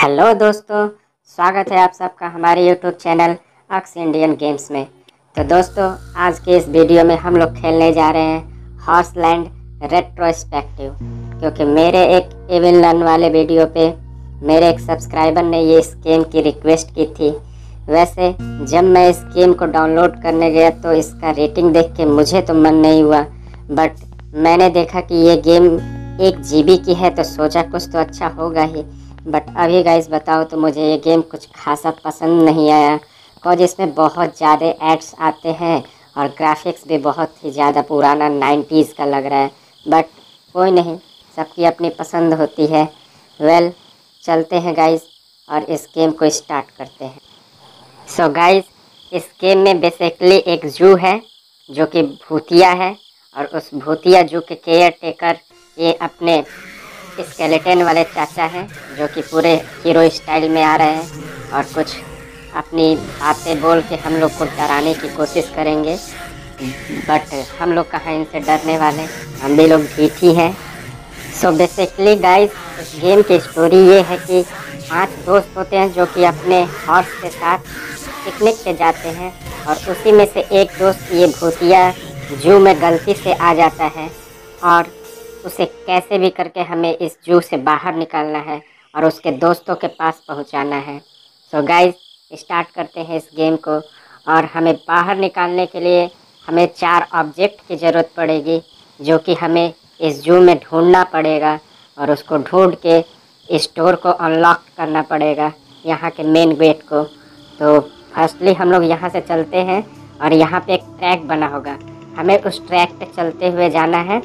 Hello दोस्तों, स्वागत है आप सबका हमारे YouTube channel Aks Indian Games में। तो दोस्तों, आज के इस वीडियो में हम लोग खेलने जा रहे हैं हॉर्सलैंड रेट्रोस्पेक्टिव, क्योंकि मेरे एक एविल रन वाले वीडियो पे मेरे एक सब्सक्राइबर ने ये इस गेम की रिक्वेस्ट की थी। वैसे जब मैं इस गेम को डाउनलोड करने गया तो इसका रेटिंग देख के मुझे तो मन नहीं हुआ, बट मैंने देखा कि ये गेम 1 GB की है तो सोचा कुछ तो अच्छा होगा ही। बट अभी गाइस बताओ तो मुझे ये गेम कुछ खासा पसंद नहीं आया, और इसमें बहुत ज़्यादा एड्स आते हैं और ग्राफिक्स भी बहुत ही ज़्यादा पुराना 90s का लग रहा है। बट कोई नहीं, सबकी अपनी पसंद होती है। वेल, चलते हैं गाइस और इस गेम को स्टार्ट करते हैं। सो गाइस, इस गेम में बेसिकली एक जू है जो कि भूतिया है, और उस भूतिया जू के केयर टेकर ये अपने स्केलेटन वाले चाचा हैं जो कि पूरे हीरो स्टाइल में आ रहे हैं और कुछ अपनी बातें बोल के हम लोग को डराने की कोशिश करेंगे। बट हम लोग कहाँ इनसे डरने वाले, हम भी लोग ढीठ ही हैं। सो बेसिकली गाइस, इस गेम की स्टोरी ये है कि 5 दोस्त होते हैं जो कि अपने हॉर्स के साथ पिकनिक पे जाते हैं, और उसी में से एक दोस्त ये भूतिया जू में गलती से आ जाता है और उसे कैसे भी करके हमें इस जू से बाहर निकालना है और उसके दोस्तों के पास पहुंचाना है। सो गाइस, स्टार्ट करते हैं इस गेम को। और हमें बाहर निकालने के लिए हमें 4 ऑब्जेक्ट की ज़रूरत पड़ेगी, जो कि हमें इस जू में ढूंढना पड़ेगा और उसको ढूंढ के इस डोर को अनलॉक करना पड़ेगा, यहाँ के मेन गेट को। तो फर्स्टली हम लोग यहाँ से चलते हैं और यहाँ पे एक ट्रैक बना होगा, हमें उस ट्रैक पे चलते हुए जाना है।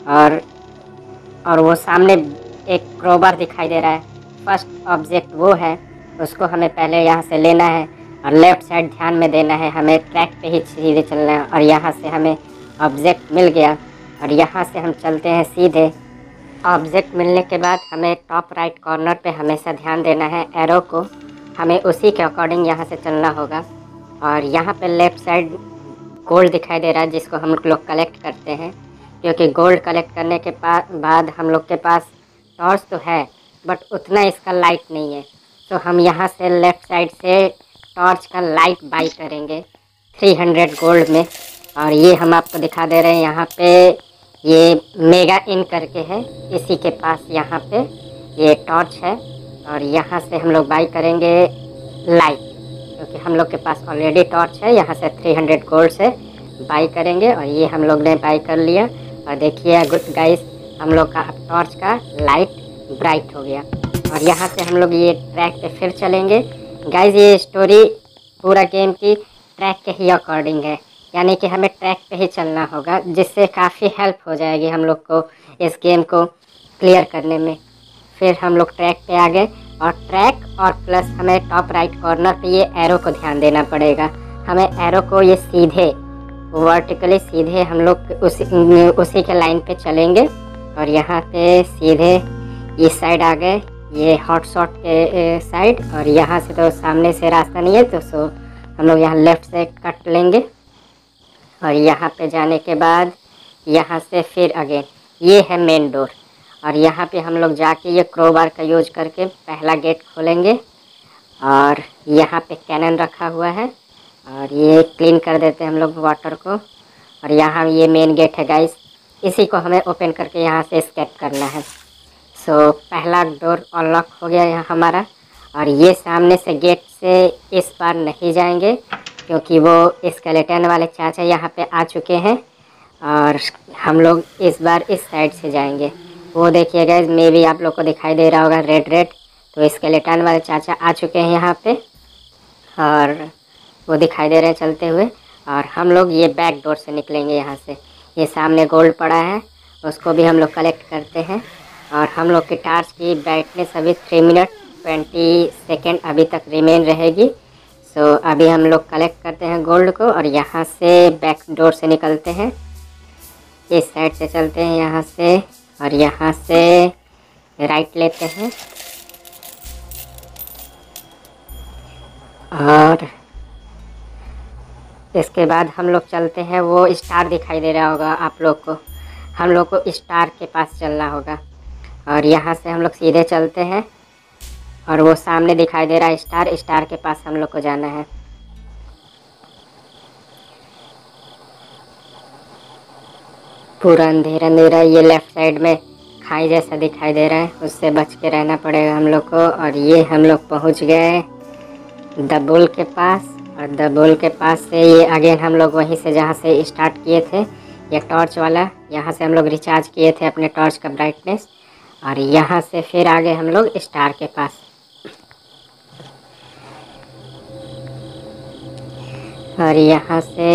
और वो सामने एक क्रोबार दिखाई दे रहा है, फर्स्ट ऑब्जेक्ट वो है, उसको हमें पहले यहाँ से लेना है और लेफ़्ट साइड ध्यान में देना है, हमें ट्रैक पे ही सीधे चलना है। और यहाँ से हमें ऑब्जेक्ट मिल गया और यहाँ से हम चलते हैं सीधे। ऑब्जेक्ट मिलने के बाद हमें टॉप राइट कॉर्नर पे हमेशा ध्यान देना है एरो को, हमें उसी के अकॉर्डिंग यहाँ से चलना होगा। और यहाँ पे लेफ़्ट साइड गोल्ड दिखाई दे रहा है जिसको हम लोग कलेक्ट करते हैं, क्योंकि गोल्ड कलेक्ट करने के बाद हम लोग के पास टॉर्च तो है बट उतना इसका लाइट नहीं है। तो हम यहाँ से लेफ़्ट साइड से टॉर्च का लाइट बाई करेंगे 300 गोल्ड में। और ये हम आपको दिखा दे रहे हैं, यहाँ पे ये मेगा इन करके है, इसी के पास यहाँ पे ये टॉर्च है। और यहाँ से हम लोग बाई करेंगे लाइट, क्योंकि हम लोग के पास ऑलरेडी टॉर्च है। यहाँ से 300 गोल्ड से बाई करेंगे और ये हम लोग ने बाई कर लिया। और देखिए गुड गाइस, हम लोग का टॉर्च का लाइट ब्राइट हो गया। और यहाँ से हम लोग ये ट्रैक पे फिर चलेंगे। गाइस, ये स्टोरी पूरा गेम की ट्रैक के ही अकॉर्डिंग है, यानी कि हमें ट्रैक पे ही चलना होगा, जिससे काफ़ी हेल्प हो जाएगी हम लोग को इस गेम को क्लियर करने में। फिर हम लोग ट्रैक पे आ गए, और ट्रैक और प्लस हमें टॉप राइट कॉर्नर पे ये एरो को ध्यान देना पड़ेगा। हमें एरो को ये सीधे वर्टिकली सीधे हम लोग उसी के लाइन पे चलेंगे। और यहाँ पे सीधे इस साइड आ गए, ये हॉट शॉट के साइड, और यहाँ से तो सामने से रास्ता नहीं है, तो सो हम लोग यहाँ लेफ़्ट से कट लेंगे। और यहाँ पे जाने के बाद यहाँ से फिर अगेन ये है मेन डोर, और यहाँ पे हम लोग जाके ये क्रोबार का यूज करके पहला गेट खोलेंगे। और यहाँ पे कैनन रखा हुआ है और ये क्लीन कर देते हैं हम लोग वाटर को। और यहाँ ये मेन गेट है गाइस, इसी को हमें ओपन करके यहाँ से एस्केप करना है। सो पहला डोर अनलॉक हो गया यहाँ हमारा। और ये सामने से गेट से इस बार नहीं जाएंगे, क्योंकि वो स्केलेटन वाले चाचा यहाँ पे आ चुके हैं, और हम लोग इस बार इस साइड से जाएंगे। वो देखिए गाइस, मे भी आप लोग को दिखाई दे रहा होगा रेड रेड, तो स्केलेटन वाले चाचा आ चुके हैं यहाँ पे और वो दिखाई दे रहे हैं चलते हुए। और हम लोग ये बैक डोर से निकलेंगे यहाँ से। ये सामने गोल्ड पड़ा है, उसको भी हम लोग कलेक्ट करते हैं। और हम लोग की टार्च की ब्राइटनेस अभी 3 मिनट 20 सेकेंड अभी तक रिमेन रहेगी। सो अभी हम लोग कलेक्ट करते हैं गोल्ड को और यहाँ से बैक डोर से निकलते हैं, इस साइड से चलते हैं यहाँ से, और यहाँ से राइट लेते हैं। और इसके बाद हम लोग चलते हैं, वो स्टार दिखाई दे रहा होगा आप लोग को, हम लोग को स्टार के पास चलना होगा। और यहाँ से हम लोग सीधे चलते हैं और वो सामने दिखाई दे रहा है स्टार, स्टार के पास हम लोग को जाना है। पूरा अंधेरा अंधेरा, ये लेफ्ट साइड में खाई जैसा दिखाई दे रहा है, उससे बच के रहना पड़ेगा हम लोग को। और ये हम लोग पहुंच गए द बुल के पास। और द बुल के पास से ये अगेन हम लोग वहीं से जहाँ से स्टार्ट किए थे, ये टॉर्च वाला, यहाँ से हम लोग रिचार्ज किए थे अपने टॉर्च का ब्राइटनेस। और यहाँ से फिर आगे हम लोग स्टार के पास। और यहाँ से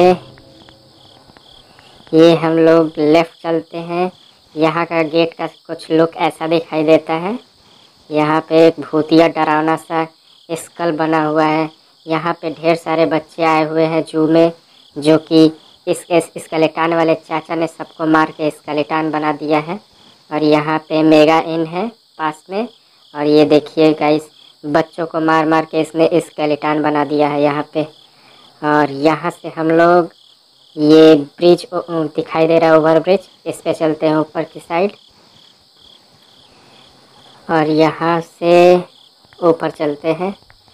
ये हम लोग लेफ़्ट चलते हैं। यहाँ का गेट का कुछ लुक ऐसा दिखाई देता है। यहाँ पे एक भूतिया डरावना सा स्कल बना हुआ है। यहाँ पे ढेर सारे बच्चे आए हुए हैं जू में, जो कि इस स्केलेटन वाले चाचा ने सबको मार के स्केलेटन बना दिया है। और यहाँ पे मेगा इन है पास में। और ये देखिए गाइस, बच्चों को मार मार के इसने स्केलेटन बना दिया है यहाँ पे। और यहाँ से हम लोग ये ब्रिज दिखाई दे रहा है, ओवर ब्रिज, इस पे चलते हैं ऊपर की साइड। और यहाँ से ऊपर चलते हैं।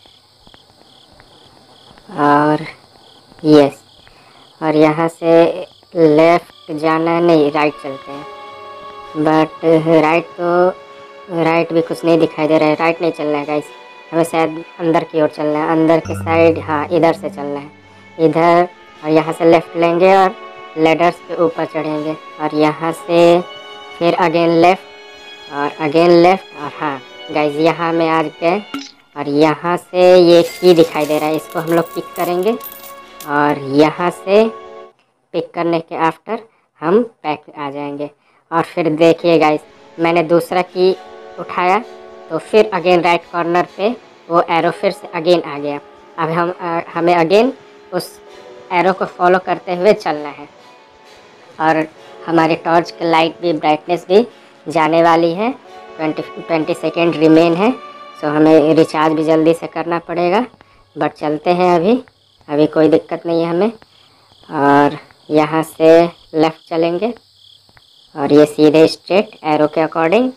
और यस, और यहाँ से लेफ़्ट जाना नहीं, राइट चलते हैं। बट राइट भी कुछ नहीं दिखाई दे रहा है। राइट नहीं चलना है गाइस, हमें शायद अंदर की ओर चलना है, अंदर की साइड। हाँ, इधर से चलना है, इधर। और यहाँ से लेफ़्ट लेंगे और लेडर्स के ऊपर चढ़ेंगे। और यहाँ से फिर अगेन लेफ़्ट और अगेन लेफ़्ट। और हाँ गाइस, यहाँ में आ गए। और यहाँ से ये की दिखाई दे रहा है, इसको हम लोग पिक करेंगे। और यहाँ से पिक करने के आफ्टर हम बैक आ जाएंगे। और फिर देखिए गाइस, मैंने दूसरा की उठाया तो फिर अगेन राइट कॉर्नर पे वो एरो फिर से अगेन आ गया। अब हमें अगेन उस एरो को फॉलो करते हुए चलना है। और हमारे टॉर्च की लाइट भी, ब्राइटनेस भी जाने वाली है। 20 सेकेंड रिमेन है, सो हमें रिचार्ज भी जल्दी से करना पड़ेगा। बट चलते हैं अभी कोई दिक्कत नहीं है हमें। और यहाँ से लेफ़्ट चलेंगे और ये सीधे स्ट्रेट एरो के अकॉर्डिंग।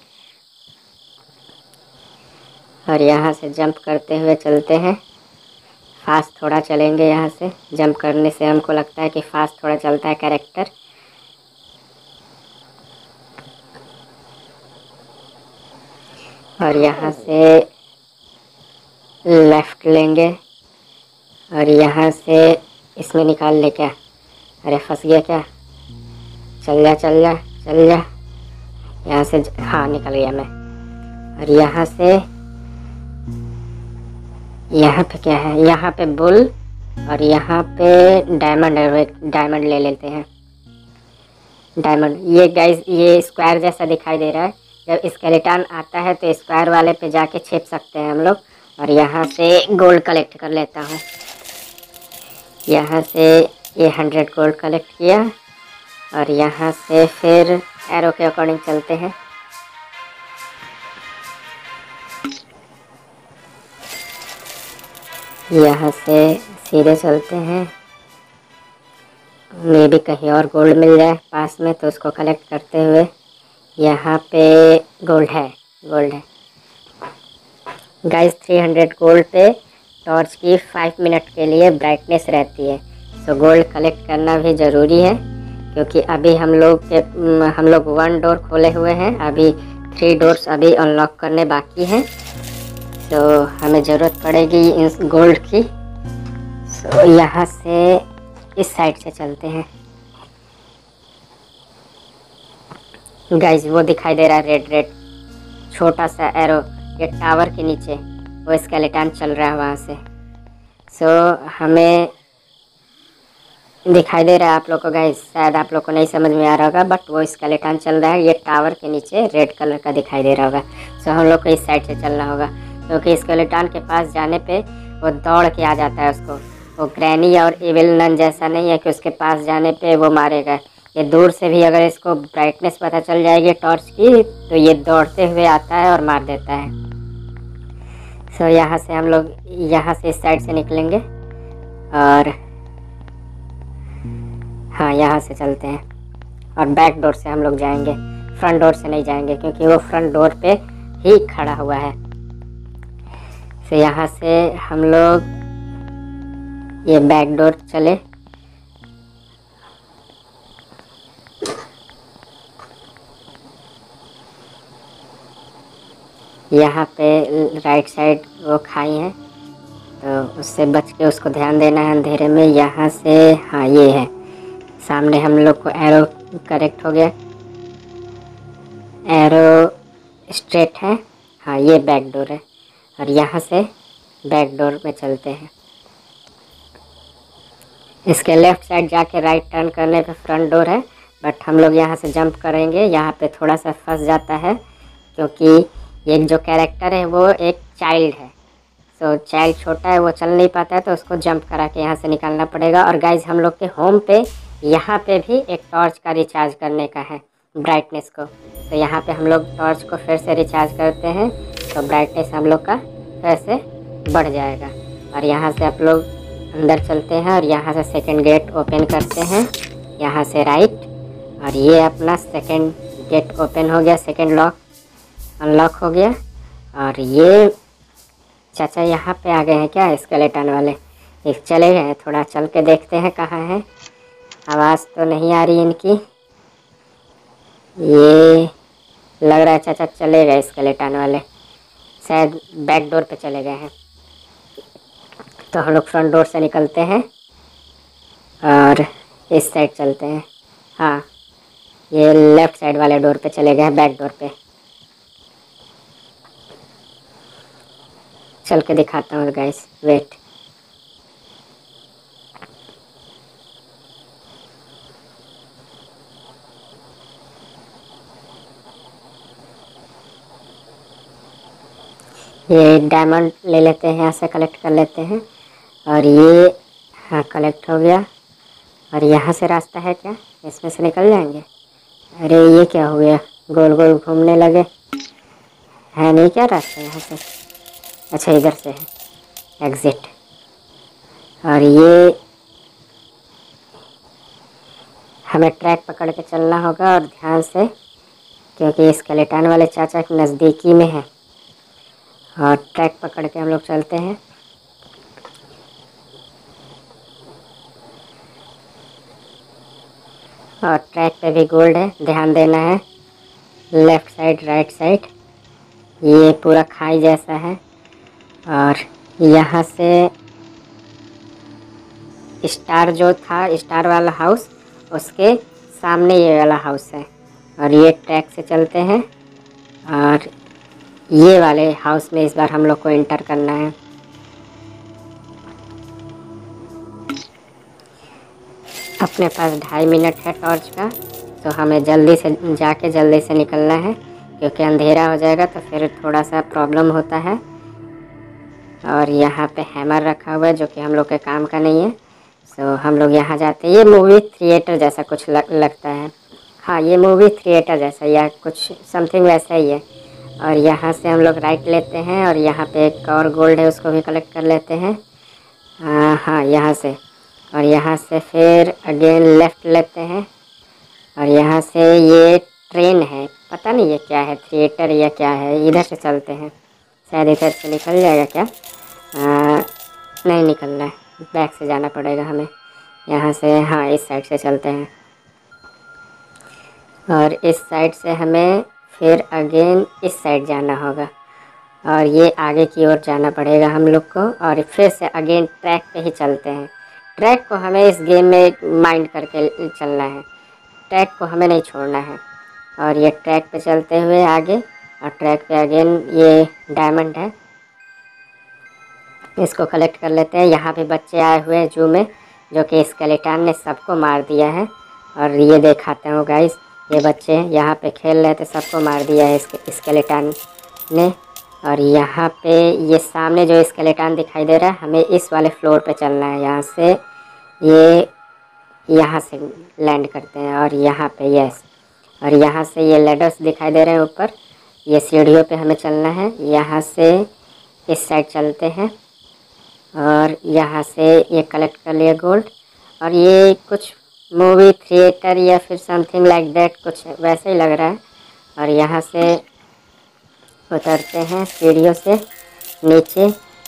और यहाँ से जंप करते हुए चलते हैं। फास्ट थोड़ा चलेंगे, यहाँ से जंप करने से हमको लगता है कि फास्ट थोड़ा चलता है कैरेक्टर। और यहाँ से लेफ़्ट लेंगे और यहाँ से इसमें निकाल ले। क्या, अरे फंस गया क्या? चल जा चल जा चल जा। यहाँ से हाँ, निकल गया मैं। और यहाँ से यहाँ पे क्या है, यहाँ पे बुल और यहाँ पे डायमंड है। डायमंड ले लेते हैं, डायमंड। ये गाइस, ये स्क्वायर जैसा दिखाई दे रहा है। जब स्केलेटन आता है तो स्क्वायर वाले पे जाके छिप सकते हैं हम लोग। और यहाँ से गोल्ड कलेक्ट कर लेता हूँ। यहाँ से ये 100 गोल्ड कलेक्ट किया। और यहाँ से फिर एरो के अकॉर्डिंग चलते हैं। यहाँ से सीधे चलते हैं। मे भी कहीं और गोल्ड मिल जाए पास में तो उसको कलेक्ट करते हुए। यहाँ पे गोल्ड है, गोल्ड है गाइस। 300 गोल्ड पे टॉर्च की 5 मिनट के लिए ब्राइटनेस रहती है। सो गोल्ड कलेक्ट करना भी ज़रूरी है, क्योंकि अभी हम लोग 1 डोर खोले हुए हैं। अभी 3 डोर्स अभी अनलॉक करने बाकी हैं। तो हमें ज़रूरत पड़ेगी इस गोल्ड की। सो यहाँ से इस साइड से चलते हैं गाइस। वो दिखाई दे रहा है रेड रेड छोटा सा एरो, ये टावर के नीचे वो स्केलेटन चल रहा है वहाँ से। सो हमें दिखाई दे रहा है आप लोग को गाइस, शायद आप लोग को नहीं समझ में आ रहा होगा, बट वो स्केलेटन चल रहा है, ये टावर के नीचे रेड कलर का दिखाई दे रहा होगा। सो हम लोग को इस साइड से चलना होगा, क्योंकि स्केलेटन के पास जाने पे वो दौड़ के आ जाता है उसको। वो ग्रैनी और इविल नन जैसा नहीं है कि उसके पास जाने पे वो मारेगा। ये दूर से भी अगर इसको ब्राइटनेस पता चल जाएगी टॉर्च की, तो ये दौड़ते हुए आता है और मार देता है। सो यहाँ से हम लोग यहाँ से इस साइड से निकलेंगे और हाँ, यहाँ से चलते हैं। और बैक डोर से हम लोग जाएंगे, फ्रंट डोर से नहीं जाएंगे, क्योंकि वो फ्रंट डोर पे ही खड़ा हुआ है। तो यहाँ से हम लोग ये बैक डोर चले। यहाँ पे राइट साइड वो खाई है, तो उससे बच के उसको ध्यान देना है अंधेरे में। यहाँ से हाँ ये है सामने, हम लोग को एरो करेक्ट हो गया, एरो स्ट्रेट है। हाँ ये बैक डोर है, और यहाँ से बैक डोर में चलते हैं। इसके लेफ़्ट साइड जाके राइट टर्न करने पे फ्रंट डोर है, बट हम लोग यहाँ से जंप करेंगे। यहाँ पे थोड़ा सा फंस जाता है क्योंकि ये जो कैरेक्टर है वो एक चाइल्ड है, सो चाइल्ड छोटा है, वो चल नहीं पाता है, तो उसको जंप करा के यहाँ से निकालना पड़ेगा। और गाइज हम लोग के होम पे यहाँ पे भी एक टॉर्च का रिचार्ज करने का है ब्राइटनेस को, तो यहाँ पे हम लोग टॉर्च को फिर से रिचार्ज करते हैं, तो ब्राइटनेस हम लोग का फिर से बढ़ जाएगा। और यहाँ से आप लोग अंदर चलते हैं और यहाँ से सेकंड गेट ओपन करते हैं, यहाँ से राइट, और ये अपना सेकंड गेट ओपन हो गया, सेकंड लॉक अनलॉक हो गया। और ये चाचा यहाँ पे आ गए हैं क्या स्केलेटन वाले? एक चले गए हैं, थोड़ा चल के देखते हैं कहाँ है। आवाज़ तो नहीं आ रही इनकी, ये लग रहा है चाचा चले गए स्केलेटन वाले, शायद बैक डोर पे चले गए हैं। तो हम लोग फ्रंट डोर से निकलते हैं और इस साइड चलते हैं। हाँ ये लेफ़्ट साइड वाले डोर पे चले गए हैं, बैक डोर पे। चल के दिखाता हूँ गाइस, वेट। ये डायमंड ले लेते हैं, यहाँ से कलेक्ट कर लेते हैं। और ये हाँ कलेक्ट हो गया। और यहाँ से रास्ता है क्या, इसमें से निकल जाएंगे? अरे ये क्या हो गया, गोल गोल घूमने लगे, है नहीं क्या रास्ता यहाँ से? अच्छा इधर से है एग्ज़िट। और ये हमें ट्रैक पकड़ के चलना होगा और ध्यान से, क्योंकि स्केलेटन वाले चाचा के नज़दीकी में है। और ट्रैक पकड़ के हम लोग चलते हैं। और ट्रैक पे भी गोल्ड है, ध्यान देना है। लेफ़्ट साइड राइट साइड ये पूरा खाई जैसा है। और यहाँ से स्टार जो था, स्टार वाला हाउस, उसके सामने ये वाला हाउस है। और ये ट्रैक से चलते हैं और ये वाले हाउस में इस बार हम लोग को एंटर करना है। अपने पास 2.5 मिनट है टॉर्च का, तो हमें जल्दी से जाके जल्दी से निकलना है, क्योंकि अंधेरा हो जाएगा तो फिर थोड़ा सा प्रॉब्लम होता है। और यहाँ पे हैमर रखा हुआ है जो कि हम लोग के काम का नहीं है, सो हम लोग यहाँ जाते हैं। ये मूवी थिएटर जैसा कुछ लगता है। हाँ ये मूवी थिएटर जैसा या कुछ समथिंग वैसा ही है। और यहाँ से हम लोग राइट लेते हैं और यहाँ पे एक और गोल्ड है, उसको भी कलेक्ट कर लेते हैं। हाँ यहाँ से, और यहाँ से फिर अगेन लेफ़्ट लेते हैं। और यहाँ से ये ट्रेन है, पता नहीं ये क्या है, थिएटर या क्या है। इधर से चलते हैं, शायद इधर से निकल जाएगा क्या? नहीं निकलना है, बैक से जाना पड़ेगा हमें। यहाँ से हाँ इस साइड से चलते हैं, और इस साइड से हमें फिर अगेन इस साइड जाना होगा। और ये आगे की ओर जाना पड़ेगा हम लोग को। और फिर से अगेन ट्रैक पे ही चलते हैं। ट्रैक को हमें इस गेम में माइंड करके चलना है, ट्रैक को हमें नहीं छोड़ना है। और ये ट्रैक पे चलते हुए आगे, और ट्रैक पे अगेन ये डायमंड है, इसको कलेक्ट कर लेते हैं। यहाँ पे बच्चे आए हुए हैं जू में, जो कि स्केलेटन ने सबको मार दिया है। और ये दिखाते हो गाइस, ये बच्चे यहाँ पे खेल रहे थे, सबको मार दिया है स्केलेटन ने। और यहाँ पे ये सामने जो स्केलेटन दिखाई दे रहा है, हमें इस वाले फ्लोर पे चलना है। यहाँ से ये यहाँ से लैंड करते हैं, और यहाँ पे यस। और यहाँ से ये लेडर्स दिखाई दे रहे हैं ऊपर, ये सीढ़ियों पे हमें चलना है। यहाँ से इस साइड चलते हैं, और यहाँ से ये कलेक्ट कर लिया गोल्ड। और ये कुछ मूवी थिएटर या फिर समथिंग लाइक दैट, कुछ वैसे ही लग रहा है। और यहाँ से उतरते हैं सीढ़ियों से नीचे,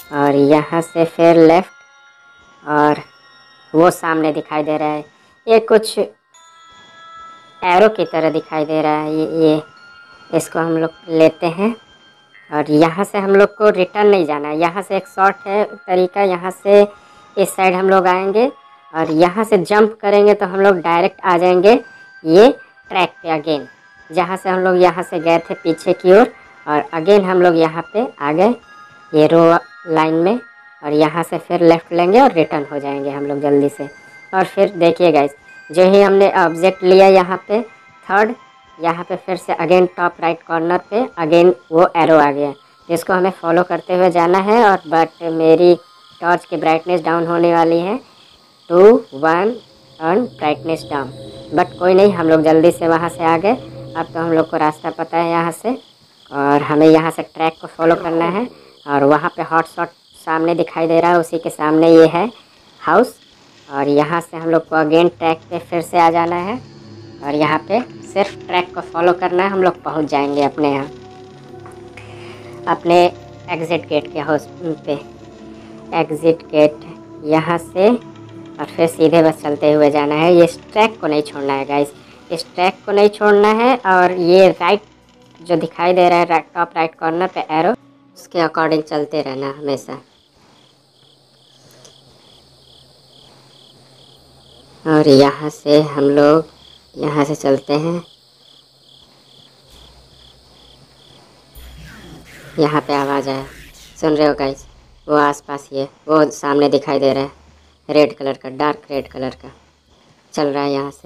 और यहाँ से फिर लेफ़्ट, और वो सामने दिखाई दे रहा है। ये कुछ एरो की तरह दिखाई दे रहा है। ये इसको हम लोग लेते हैं और यहाँ से हम लोग को रिटर्न नहीं जाना है। यहाँ से एक शॉर्ट है तरीका, यहाँ से इस साइड हम लोग आएंगे और यहाँ से जंप करेंगे तो हम लोग डायरेक्ट आ जाएंगे ये ट्रैक पे अगेन, जहाँ से हम लोग यहाँ से गए थे पीछे की ओर। और अगेन हम लोग यहाँ पे आ गए ये रो लाइन में, और यहाँ से फिर लेफ़्ट लेंगे और रिटर्न हो जाएंगे हम लोग जल्दी से। और फिर देखिए गाइस, जो ही हमने ऑब्जेक्ट लिया यहाँ पे थर्ड, यहाँ पे फिर से अगेन टॉप राइट कॉर्नर पे अगेन वो एरो आ गया, जिसको हमें फॉलो करते हुए जाना है। और बट मेरी टॉर्च की ब्राइटनेस डाउन होने वाली है, 2 1 और ब्राइटनेस डाउन। बट कोई नहीं, हम लोग जल्दी से वहाँ से आ गए। अब तो हम लोग को रास्ता पता है यहाँ से, और हमें यहाँ से ट्रैक को फॉलो करना है। और वहाँ पे हॉट शॉट सामने दिखाई दे रहा है, उसी के सामने ये है हाउस। और यहाँ से हम लोग को अगेन ट्रैक पे फिर से आ जाना है, और यहाँ पे सिर्फ ट्रैक को फॉलो करना है। हम लोग पहुँच जाएंगे अपने यहाँ, अपने एग्ज़िट गेट के हाउस पे। एग्ज़िट गेट यहाँ से, और फिर सीधे बस चलते हुए जाना है। ये इस ट्रैक को नहीं छोड़ना है गाइस, इस ट्रैक को नहीं छोड़ना है। और ये राइट जो दिखाई दे रहा है टॉप राइट कॉर्नर पे एरो, उसके अकॉर्डिंग चलते रहना हमेशा। और यहाँ से हम लोग यहाँ से चलते हैं। यहाँ पे आवाज़ आया, सुन रहे हो गाइस? वो आसपास ही है, वो सामने दिखाई दे रहा है, रेड कलर का, डार्क रेड कलर का चल रहा है यहाँ से।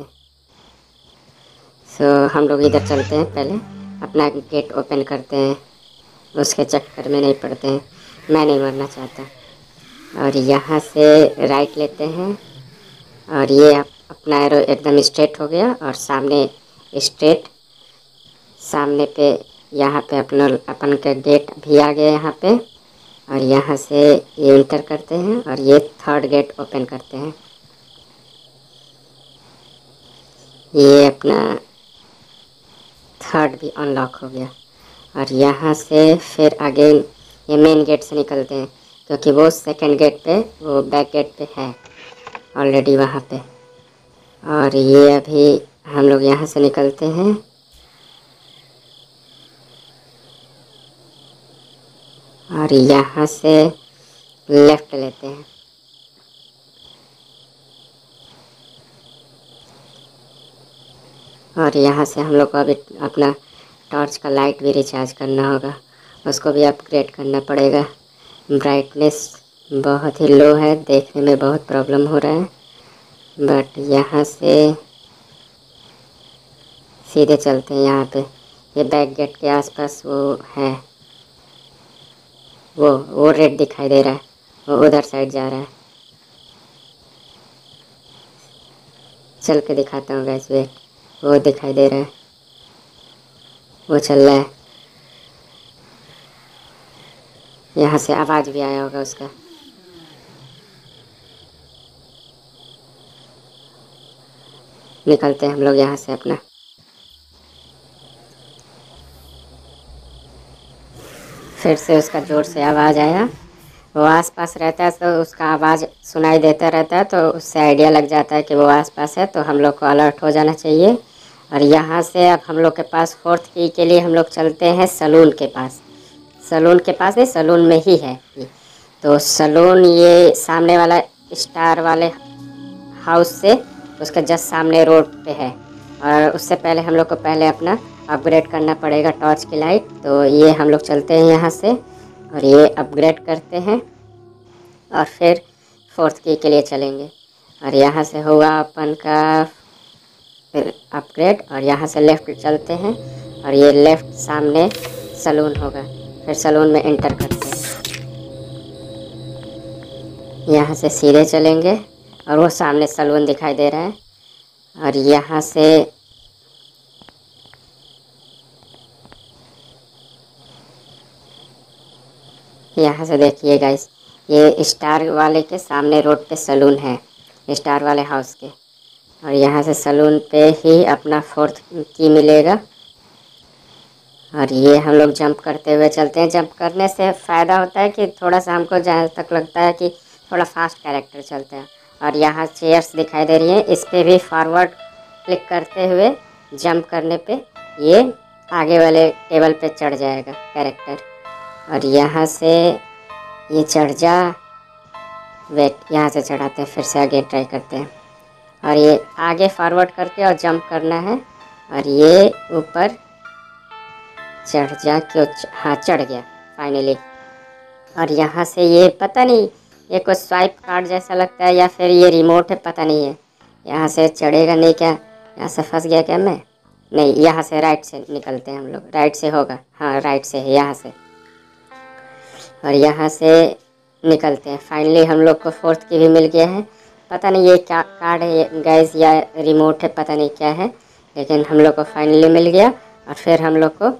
सो हम लोग इधर चलते हैं, पहले अपना गेट ओपन करते हैं, उसके चक्कर में नहीं पड़ते हैं, मैं नहीं मरना चाहता। और यहाँ से राइट लेते हैं, और ये अपना एरो एकदम स्ट्रेट हो गया, और सामने स्ट्रेट, सामने पे यहाँ पे अपना अपन का गेट भी आ गया यहाँ पे। और यहाँ से ये इंटर करते हैं, और ये थर्ड गेट ओपन करते हैं। ये अपना थर्ड भी अनलॉक हो गया। और यहाँ से फिर अगेन ये मेन गेट से निकलते हैं, क्योंकि वो सेकंड गेट पे, वो बैक गेट पे है ऑलरेडी वहाँ पे। और ये अभी हम लोग यहाँ से निकलते हैं, और यहाँ से लेफ़्ट लेते हैं। और यहाँ से हम लोग को अभी अपना टॉर्च का लाइट भी रिचार्ज करना होगा, उसको भी अपग्रेड करना पड़ेगा। ब्राइटनेस बहुत ही लो है, देखने में बहुत प्रॉब्लम हो रहा है। बट यहाँ से सीधे चलते हैं। यहाँ पे ये बैक गेट के आसपास वो है, वो रेड दिखाई दे रहा है, वो उधर साइड जा रहा है। चल के दिखाता हूँ गैस, वेट, वो दिखाई दे रहा है, वो चल रहा है। यहाँ से आवाज़ भी आया होगा उसका। निकलते हैं हम लोग यहाँ से अपना। फिर से उसका ज़ोर से आवाज़ आया। वो आसपास रहता है तो उसका आवाज़ सुनाई देता रहता है, तो उससे आइडिया लग जाता है कि वो आसपास है, तो हम लोग को अलर्ट हो जाना चाहिए। और यहाँ से अब हम लोग के पास फोर्थ की के लिए हम लोग चलते हैं सलून के पास। सलून के पास नहीं, सलून में ही है ये। तो सलून ये सामने वाला स्टार वाले हाउस से उसके जस्ट सामने रोड पे है। और उससे पहले हम लोग को पहले अपना अपग्रेड करना पड़ेगा टॉर्च की लाइट। तो ये हम लोग चलते हैं यहाँ से, और ये अपग्रेड करते हैं, और फिर फोर्थ की के लिए चलेंगे। और यहाँ से हुआ अपन का फिर अपग्रेड, और यहाँ से लेफ़्ट चलते हैं, और ये लेफ़्ट सामने सलून होगा, फिर सलून में एंटर करते हैं। यहाँ से सीधे चलेंगे, और वो सामने सलून दिखाई दे रहा है। और यहाँ से देखिए गाइस, ये स्टार वाले के सामने रोड पे सलून है, स्टार वाले हाउस के। और यहाँ से सलून पे ही अपना फोर्थ की मिलेगा। और ये हम लोग जंप करते हुए चलते हैं। जंप करने से फ़ायदा होता है कि थोड़ा सा हमको जहाँ तक लगता है कि थोड़ा फास्ट कैरेक्टर चलता है। और यहाँ चेयर्स दिखाई दे रही हैं, इस पर भी फॉरवर्ड क्लिक करते हुए जंप करने पे ये आगे वाले टेबल पे चढ़ जाएगा कैरेक्टर। और यहाँ से ये चढ़ जा, वेट यहाँ से चढ़ाते हैं, फिर से आगे ट्राई करते हैं। और ये आगे फॉरवर्ड करके और जंप करना है। और ये ऊपर चढ़ जा, क्यों हाँ चढ़ गया फाइनली। और यहाँ से ये पता नहीं, ये कुछ स्वाइप कार्ड जैसा लगता है या फिर ये रिमोट है, पता नहीं है। यहाँ से चढ़ेगा नहीं क्या? यहाँ से फंस गया क्या मैं? नहीं, यहाँ से राइट से निकलते हैं हम लोग। राइट से होगा, हाँ राइट से है, यहाँ से। और यहाँ से निकलते हैं। फाइनली हम लोग को फोर्थ की भी मिल गया है। पता नहीं ये क्या कार्ड है गैस या रिमोट है, पता नहीं क्या है, लेकिन हम लोग को फाइनली मिल गया। और फिर हम लोग को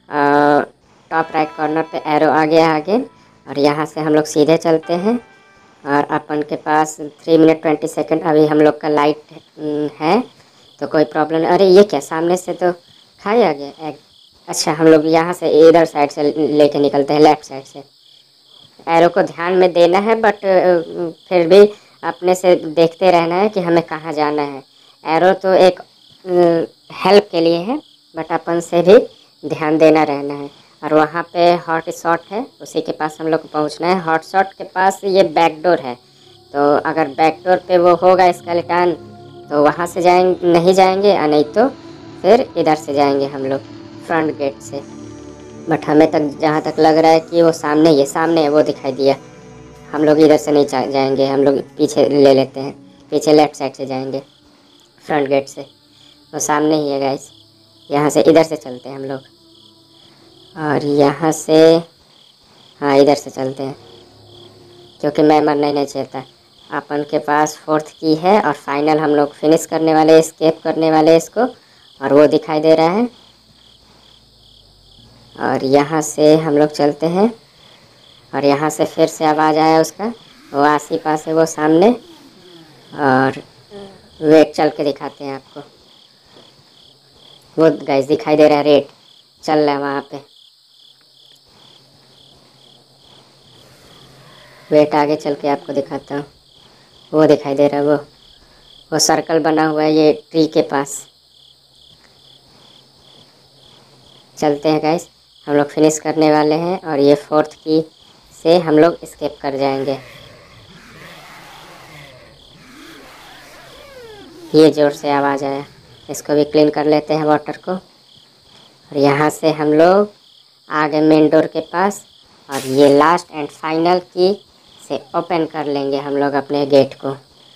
टॉप राइट कॉर्नर पे एरो आ गया आगे। और यहाँ से हम लोग सीधे चलते हैं। और अपन के पास 3 मिनट 20 सेकंड अभी हम लोग का लाइट है, तो कोई प्रॉब्लम नहीं। अरे ये क्या, सामने से तो खाया गया एग। अच्छा, हम लोग यहाँ से इधर साइड से लेके निकलते हैं, लेफ़्ट साइड से। एरो को ध्यान में देना है, बट फिर भी अपने से देखते रहना है कि हमें कहाँ जाना है। एरो तो एक हेल्प के लिए है, बट अपन से भी ध्यान देना रहना है। और वहाँ पे हॉट शॉट है, उसी के पास हम लोग को पहुँचना है। हॉट शॉट के पास ये बैक डोर है, तो अगर बैक डोर पे वो होगा स्केलेटन तो वहाँ से जाएंगे, नहीं जाएंगे, और नहीं तो फिर इधर से जाएंगे हम लोग फ्रंट गेट से। बट हमें तक जहाँ तक लग रहा है कि वो सामने ही है, सामने है, वो दिखाई दिया। हम लोग इधर से नहीं जाएंगे, हम लोग पीछे ले लेते हैं, पीछे लेफ़्ट साइड से जाएंगे फ्रंट गेट से। वो सामने ही है गाइस, यहाँ से इधर से चलते हैं हम लोग। और यहाँ से हाँ इधर से चलते हैं, क्योंकि मैं मरना ही नहीं चाहता। अपन के पास फोर्थ की है और फाइनल हम लोग फिनिश करने वाले, एस्केप करने वाले इसको। और वो दिखाई दे रहा है। और यहाँ से हम लोग चलते हैं। और यहाँ से फिर से आवाज़ आया उसका, वो आस ही पास है, वो सामने। और वेट चल के दिखाते हैं आपको। वो गाइस दिखाई दे रहा है, रेड चल रहा है वहाँ पे। वेट आगे चल के आपको दिखाता हूँ, वो दिखाई दे रहा है, वो सर्कल बना हुआ है ये ट्री के पास। चलते हैं गाइस, हम लोग फिनिश करने वाले हैं। और ये फोर्थ की से हम लोग एस्केप कर जाएंगे। ये ज़ोर से आवाज़ आया, इसको भी क्लीन कर लेते हैं वाटर को। और यहाँ से हम लोग आ गए मेन डोर के पास। और ये लास्ट एंड फाइनल की से ओपन कर लेंगे हम लोग अपने गेट को।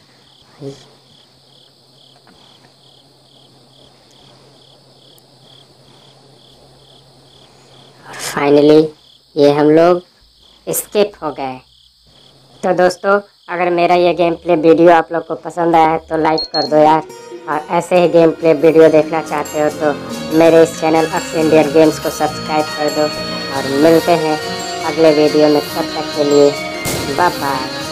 और फाइनली ये हम लोग एस्केप हो गए। तो दोस्तों, अगर मेरा ये गेम प्ले वीडियो आप लोग को पसंद आया है तो लाइक कर दो यार। और ऐसे ही गेम प्ले वीडियो देखना चाहते हो तो मेरे इस चैनल अक्स इंडियन गेम्स को सब्सक्राइब कर दो। और मिलते हैं अगले वीडियो में, तब तक के लिए बाय बाय।